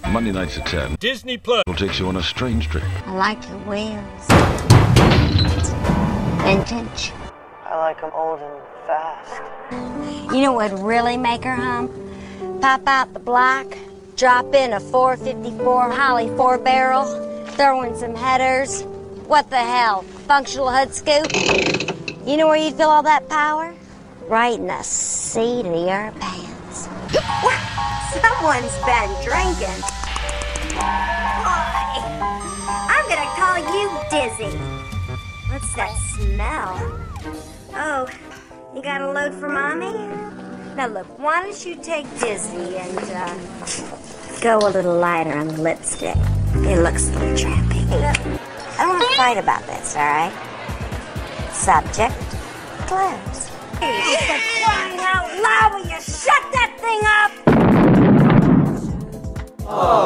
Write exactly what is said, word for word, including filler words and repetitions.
Monday nights at ten. Disney Plus will take you on a strange trip. I like your wheels. Vintage. I like them old and fast. You know what would really make her hum? Pop out the block, drop in a four fifty-four Holly four barrel, throw in some headers. What the hell? Functional hood scoop? You know where you'd feel all that power? Right in the seat of your pants. Someone's been drinking. Boy, I'm gonna call you Dizzy. What's that smell? Oh, you got a load for Mommy? Now look, why don't you take Dizzy and uh, go a little lighter on the lipstick? It looks a little trappy. I don't want to fight about this, all right? Subject, close. Hey, for crying out loud, will you shut that thing up? Oh.